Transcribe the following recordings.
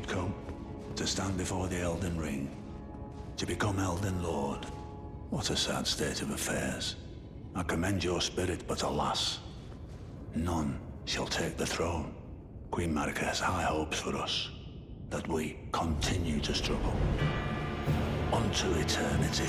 would come, to stand before the Elden Ring, to become Elden Lord. What a sad state of affairs. I commend your spirit, but alas, none shall take the throne. Queen Marika has high hopes for us, that we continue to struggle unto eternity.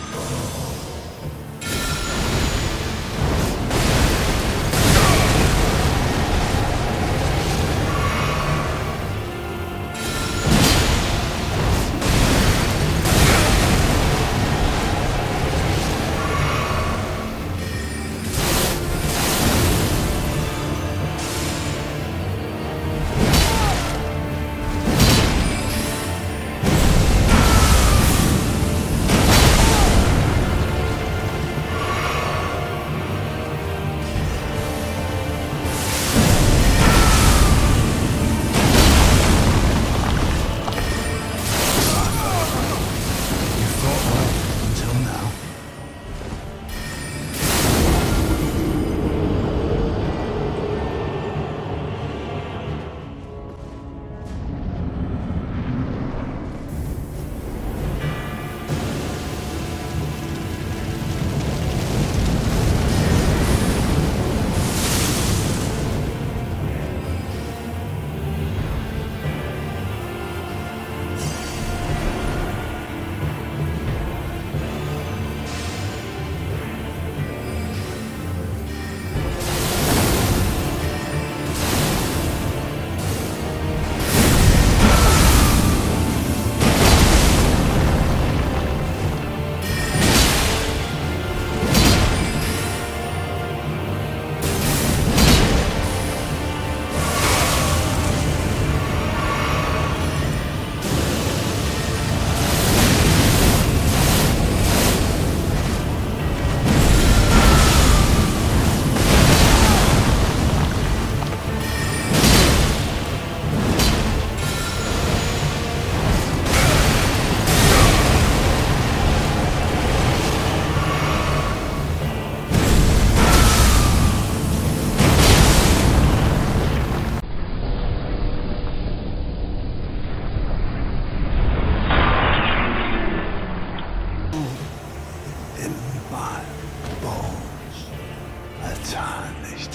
Tarnished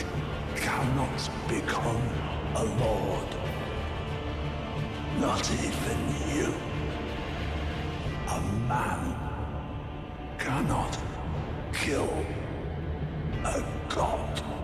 cannot become a lord. Not even you. A man cannot kill a god.